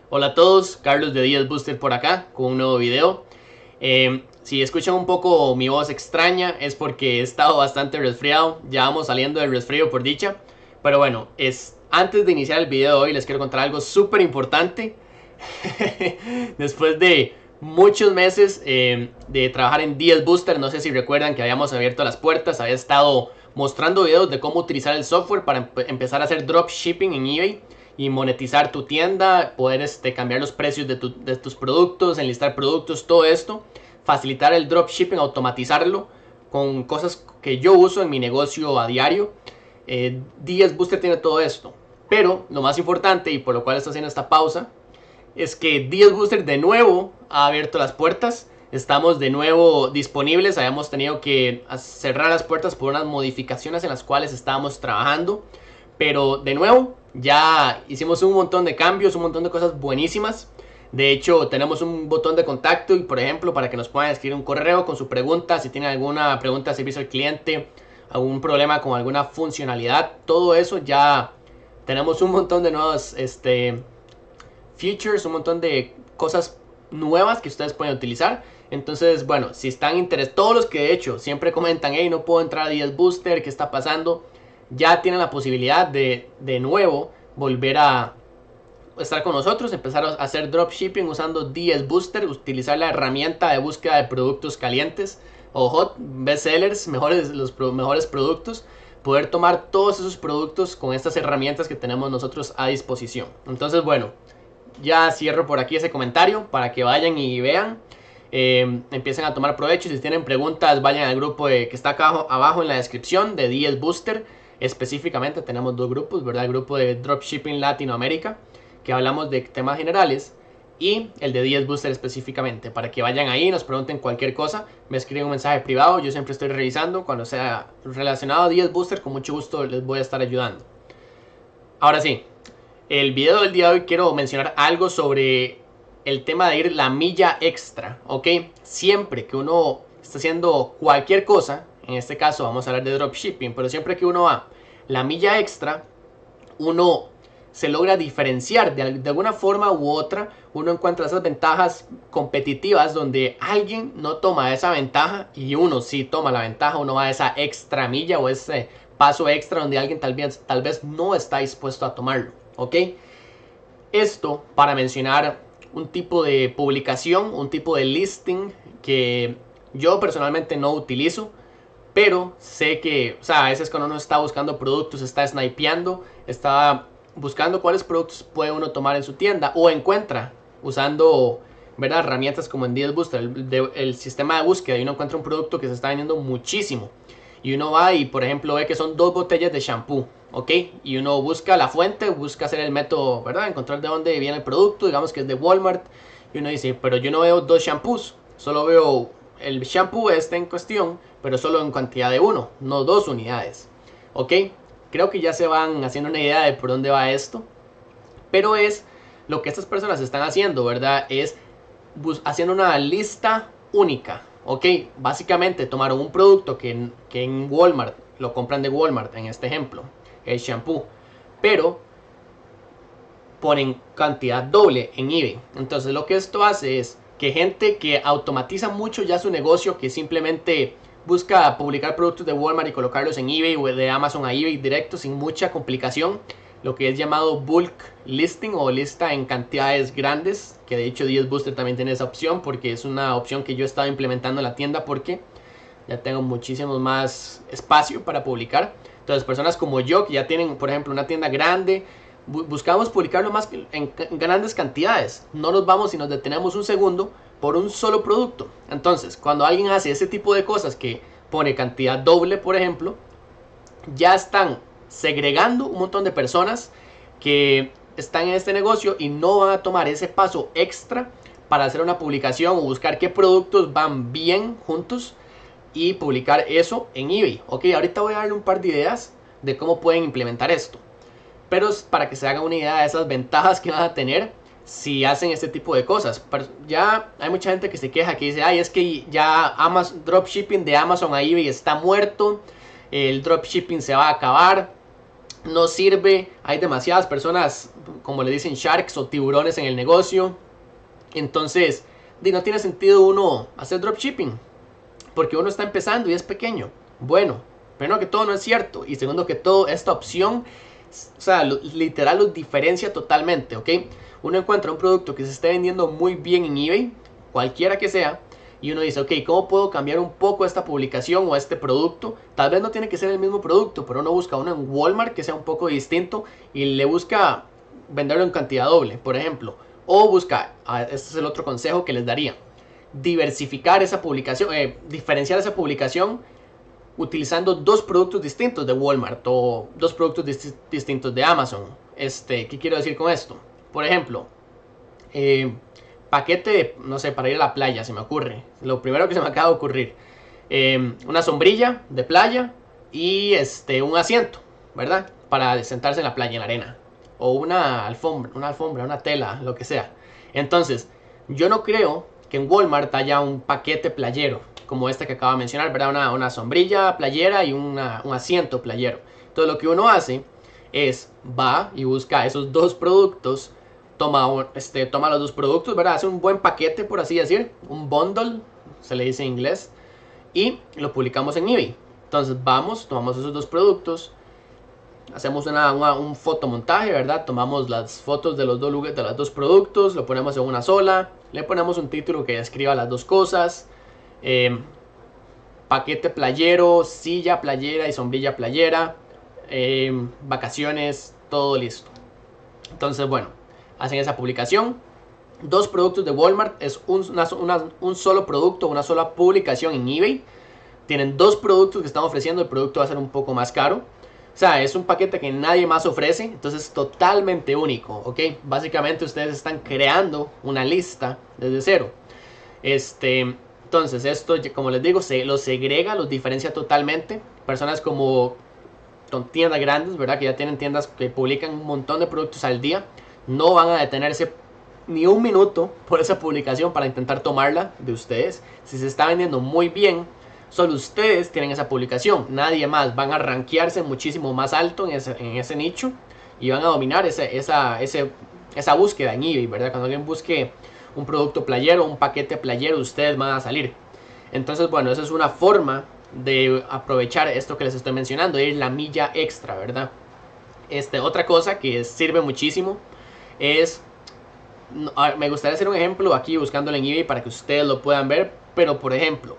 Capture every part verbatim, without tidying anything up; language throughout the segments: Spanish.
Hola a todos, Carlos de Díaz Booster por acá con un nuevo video. Eh, si escuchan un poco mi voz extraña es porque he estado bastante resfriado. Ya vamos saliendo del resfrío por dicha. Pero bueno, es, antes de iniciar el video de hoy les quiero contar algo súper importante. Después de muchos meses eh, de trabajar en Díaz Booster, no sé si recuerdan que habíamos abierto las puertas. Había estado mostrando videos de cómo utilizar el software para empe empezar a hacer dropshipping en eBay y monetizar tu tienda, poder este, cambiar los precios de, tu, de tus productos, enlistar productos, todo esto, facilitar el dropshipping, automatizarlo con cosas que yo uso en mi negocio a diario. eh, Díaz Booster tiene todo esto, pero lo más importante y por lo cual estoy haciendo esta pausa es que Díaz Booster de nuevo ha abierto las puertas. Estamos de nuevo disponibles. Habíamos tenido que cerrar las puertas por unas modificaciones en las cuales estábamos trabajando, pero de nuevo ya hicimos un montón de cambios, un montón de cosas buenísimas. De hecho, tenemos un botón de contacto y, por ejemplo, para que nos puedan escribir un correo con su pregunta, si tienen alguna pregunta de servicio al cliente, algún problema con alguna funcionalidad, todo eso ya tenemos un montón de nuevos este, features, un montón de cosas nuevas que ustedes pueden utilizar. Entonces, bueno, si están interesados, todos los que de hecho siempre comentan, hey, no puedo entrar a Díaz Booster, ¿qué está pasando? Ya tienen la posibilidad de de nuevo volver a estar con nosotros, empezar a hacer dropshipping usando Díaz Booster, utilizar la herramienta de búsqueda de productos calientes o hot bestsellers, mejores, los pro, mejores productos, poder tomar todos esos productos con estas herramientas que tenemos nosotros a disposición. Entonces, bueno, ya cierro por aquí ese comentario para que vayan y vean. Eh, empiecen a tomar provecho. Si tienen preguntas, vayan al grupo de, que está acá abajo, abajo en la descripción de Díaz Booster. Específicamente tenemos dos grupos, ¿verdad? El grupo de Dropshipping Latinoamérica, que hablamos de temas generales, y el de Díaz Booster específicamente, para que vayan ahí, nos pregunten cualquier cosa, me escriben un mensaje privado, yo siempre estoy revisando, cuando sea relacionado a Díaz Booster, con mucho gusto les voy a estar ayudando. Ahora sí, el video del día de hoy quiero mencionar algo sobre el tema de ir la milla extra, ¿ok? Siempre que uno está haciendo cualquier cosa, en este caso vamos a hablar de dropshipping, pero siempre que uno va la milla extra, uno se logra diferenciar de, de alguna forma u otra. Uno encuentra esas ventajas competitivas donde alguien no toma esa ventaja y uno sí toma la ventaja. Uno va a esa extra milla o ese paso extra donde alguien tal vez, tal vez no está dispuesto a tomarlo, ¿ok? Esto para mencionar un tipo de publicación, un tipo de listing que yo personalmente no utilizo, pero sé que, o sea, a veces cuando uno está buscando productos, está snipeando, está buscando cuáles productos puede uno tomar en su tienda, o encuentra usando, ¿verdad?, herramientas como en Díaz Booster, el, de, el sistema de búsqueda, y uno encuentra un producto que se está vendiendo muchísimo, y uno va y, por ejemplo, ve que son dos botellas de shampoo, ¿ok? Y uno busca la fuente, busca hacer el método, ¿verdad?, encontrar de dónde viene el producto, digamos que es de Walmart, y uno dice, pero yo no veo dos shampoos, solo veo el shampoo este en cuestión, pero solo en cantidad de uno, no dos unidades, ¿ok? Creo que ya se van haciendo una idea de por dónde va esto, pero es lo que estas personas están haciendo, ¿verdad? Es haciendo una lista única, ¿ok? Básicamente tomaron un producto que, que en Walmart, lo compran de Walmart en este ejemplo, el shampoo, pero ponen cantidad doble en eBay. Entonces lo que esto hace es que gente que automatiza mucho ya su negocio, que simplemente busca publicar productos de Walmart y colocarlos en eBay o de Amazon a eBay directo sin mucha complicación, lo que es llamado bulk listing o lista en cantidades grandes, que de hecho Díaz Booster también tiene esa opción, porque es una opción que yo he estado implementando en la tienda porque ya tengo muchísimo más espacio para publicar. Entonces personas como yo que ya tienen, por ejemplo, una tienda grande, buscamos publicarlo más en grandes cantidades, no nos vamos y nos detenemos un segundo por un solo producto. Entonces cuando alguien hace ese tipo de cosas que pone cantidad doble, por ejemplo, ya están segregando un montón de personas que están en este negocio y no van a tomar ese paso extra para hacer una publicación o buscar qué productos van bien juntos y publicar eso en eBay. Ok, ahorita voy a darle un par de ideas de cómo pueden implementar esto, pero es para que se hagan una idea de esas ventajas que van a tener si hacen este tipo de cosas. Pero ya hay mucha gente que se queja, que dice, ay, es que ya Amazon, dropshipping de Amazon a eBay está muerto, el dropshipping se va a acabar, no sirve. Hay demasiadas personas, como le dicen, sharks o tiburones en el negocio. Entonces, no tiene sentido uno hacer dropshipping, porque uno está empezando y es pequeño. Bueno, primero que todo no es cierto, y segundo que todo, esta opción, o sea, lo, literal los diferencia totalmente, ¿ok? Uno encuentra un producto que se esté vendiendo muy bien en eBay, cualquiera que sea, y uno dice, ok, ¿cómo puedo cambiar un poco esta publicación o este producto? Tal vez no tiene que ser el mismo producto, pero uno busca uno en Walmart que sea un poco distinto y le busca venderlo en cantidad doble, por ejemplo. O busca, este es el otro consejo que les daría, diversificar esa publicación, eh, diferenciar esa publicación utilizando dos productos distintos de Walmart o dos productos dist distintos de Amazon. Este, ¿qué quiero decir con esto? Por ejemplo, eh, paquete de, no sé, para ir a la playa, se me ocurre. Lo primero que se me acaba de ocurrir. Eh, una sombrilla de playa y este, un asiento, ¿verdad? Para sentarse en la playa, en la arena. O una alfombra, una alfombra, una tela, lo que sea. Entonces, yo no creo que en Walmart haya un paquete playero como este que acabo de mencionar, ¿verdad? Una, una sombrilla playera y una, un asiento playero. Entonces lo que uno hace es, va y busca esos dos productos, toma, este, toma los dos productos, ¿verdad? Hace un buen paquete, por así decir, un bundle, se le dice en inglés, y lo publicamos en eBay. Entonces vamos, tomamos esos dos productos, hacemos una, una, un fotomontaje, ¿verdad? Tomamos las fotos de los dos lugares, de los dos productos, lo ponemos en una sola, le ponemos un título que describa las dos cosas. Eh, paquete playero, silla playera y sombrilla playera, eh, vacaciones, todo listo. Entonces, bueno, hacen esa publicación. Dos productos de Walmart es un, una, una, un solo producto, una sola publicación en eBay. Tienen dos productos que están ofreciendo, el producto va a ser un poco más caro. O sea, es un paquete que nadie más ofrece, entonces es totalmente único, ¿ok? Básicamente ustedes están creando una lista desde cero. Este... Entonces esto, como les digo, se los segrega, los diferencia totalmente. Personas como con tiendas grandes, ¿verdad? Que ya tienen tiendas que publican un montón de productos al día, no van a detenerse ni un minuto por esa publicación para intentar tomarla de ustedes. Si se está vendiendo muy bien, solo ustedes tienen esa publicación, nadie más. Van a rankearse muchísimo más alto en ese, en ese nicho y van a dominar ese, esa, ese, esa búsqueda en eBay, ¿verdad? Cuando alguien busque un producto playero, un paquete playero, ustedes van a salir. Entonces, bueno, esa es una forma de aprovechar esto que les estoy mencionando, es la milla extra, ¿verdad? Este, otra cosa que sirve muchísimo es, me gustaría hacer un ejemplo aquí buscándolo en eBay para que ustedes lo puedan ver, pero por ejemplo,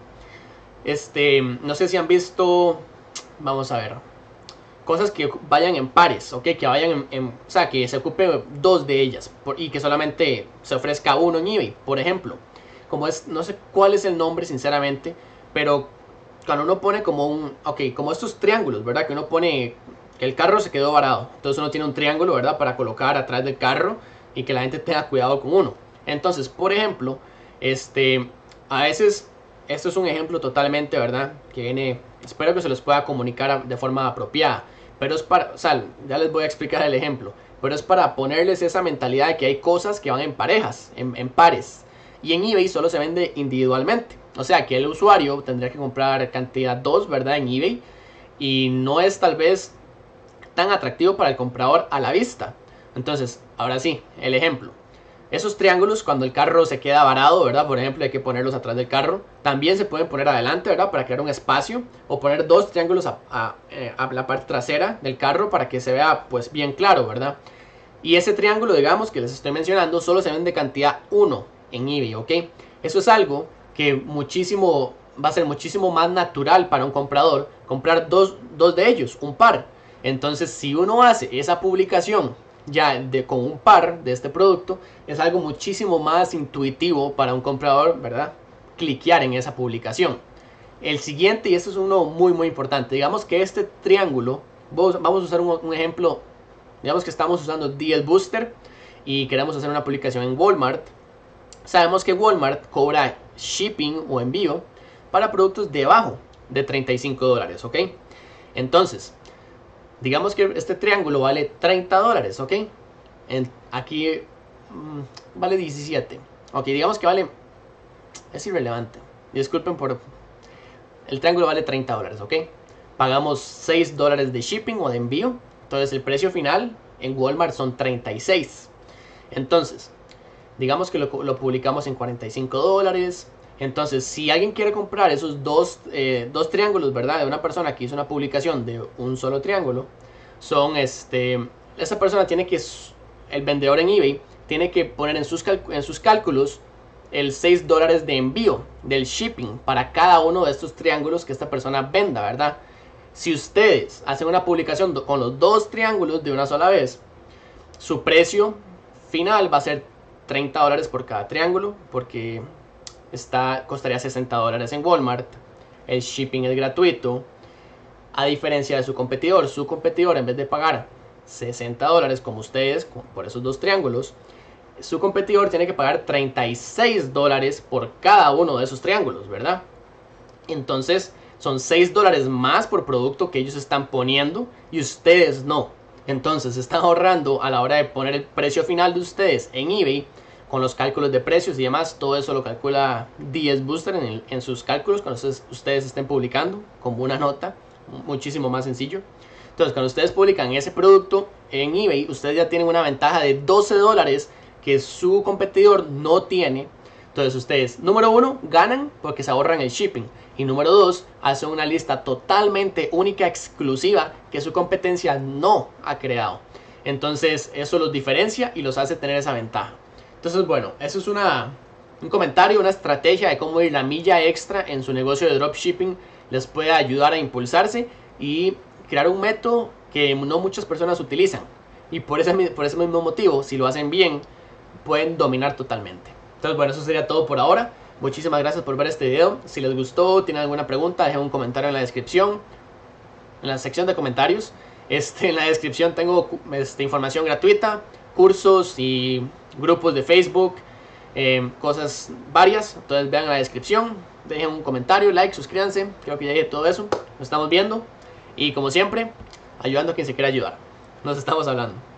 este, no sé si han visto, vamos a ver, cosas que vayan en pares, ¿ok? Que vayan en, en, o sea, que se ocupe dos de ellas por, y que solamente se ofrezca uno en eBay, por ejemplo. Como es, no sé cuál es el nombre sinceramente, pero cuando uno pone como un, ok, como estos triángulos, ¿verdad? Que uno pone que el carro se quedó varado, entonces uno tiene un triángulo, ¿verdad? Para colocar atrás del carro y que la gente tenga cuidado con uno. Entonces, por ejemplo, este, a veces, esto es un ejemplo totalmente, ¿verdad? Que viene, espero que se les pueda comunicar de forma apropiada. Pero es para, o sea, ya les voy a explicar el ejemplo. Pero es para ponerles esa mentalidad de que hay cosas que van en parejas, en, en pares. Y en eBay solo se vende individualmente. O sea, que el usuario tendría que comprar cantidad dos, ¿verdad? En eBay. Y no es tal vez tan atractivo para el comprador a la vista. Entonces, ahora sí, el ejemplo. Esos triángulos, cuando el carro se queda varado, ¿verdad? Por ejemplo, hay que ponerlos atrás del carro. También se pueden poner adelante, ¿verdad? Para crear un espacio. O poner dos triángulos a, a, a la parte trasera del carro para que se vea, pues, bien claro, ¿verdad? Y ese triángulo, digamos, que les estoy mencionando, solo se vende cantidad uno en eBay, ¿ok? Eso es algo que muchísimo, va a ser muchísimo más natural para un comprador comprar dos, dos de ellos, un par. Entonces, si uno hace esa publicación ya de, con un par de este producto, es algo muchísimo más intuitivo para un comprador, ¿verdad? Cliquear en esa publicación. El siguiente, y esto es uno muy muy importante, digamos que este triángulo, vamos a usar un, un ejemplo, digamos que estamos usando Deal Booster y queremos hacer una publicación en Walmart. Sabemos que Walmart cobra shipping o envío para productos debajo de treinta y cinco dólares, ¿ok? Entonces, digamos que este triángulo vale treinta dólares, ¿ok? En, aquí mmm, vale diecisiete. Ok, digamos que vale... Es irrelevante. Disculpen por... El triángulo vale treinta dólares, ¿ok? Pagamos seis dólares de shipping o de envío. Entonces el precio final en Walmart son treinta y seis. Entonces, digamos que lo, lo publicamos en cuarenta y cinco dólares. Entonces, si alguien quiere comprar esos dos, eh, dos triángulos, ¿verdad? De una persona que hizo una publicación de un solo triángulo, son este, esa persona tiene que, el vendedor en eBay, tiene que poner en sus, en sus cálculos el seis dólares de envío, del shipping, para cada uno de estos triángulos que esta persona venda, ¿verdad? Si ustedes hacen una publicación con los dos triángulos de una sola vez, su precio final va a ser treinta dólares por cada triángulo, porque Está, costaría sesenta dólares en Walmart. El shipping es gratuito. A diferencia de su competidor, su competidor en vez de pagar sesenta dólares como ustedes por esos dos triángulos, su competidor tiene que pagar treinta y seis dólares por cada uno de esos triángulos, ¿verdad? Entonces son seis dólares más por producto que ellos están poniendo y ustedes no. Entonces están ahorrando a la hora de poner el precio final de ustedes en eBay. Con los cálculos de precios y demás, todo eso lo calcula D S Booster en, el, en sus cálculos cuando ustedes, ustedes estén publicando como una nota, muchísimo más sencillo. Entonces, cuando ustedes publican ese producto en eBay, ustedes ya tienen una ventaja de doce dólares que su competidor no tiene. Entonces, ustedes, número uno, ganan porque se ahorran el shipping. Y número dos, hacen una lista totalmente única, exclusiva, que su competencia no ha creado. Entonces, eso los diferencia y los hace tener esa ventaja. Entonces, bueno, eso es una, un comentario, una estrategia de cómo ir la milla extra en su negocio de dropshipping les puede ayudar a impulsarse y crear un método que no muchas personas utilizan. Y por ese, por ese mismo motivo, si lo hacen bien, pueden dominar totalmente. Entonces, bueno, eso sería todo por ahora. Muchísimas gracias por ver este video. Si les gustó, tienen alguna pregunta, dejen un comentario en la descripción, en la sección de comentarios. Este, en la descripción tengo este, información gratuita, cursos y grupos de Facebook, eh, cosas varias. Entonces vean la descripción, dejen un comentario, like, suscríbanse. Creo que ya dije todo eso. Nos estamos viendo y como siempre, ayudando a quien se quiera ayudar. Nos estamos hablando.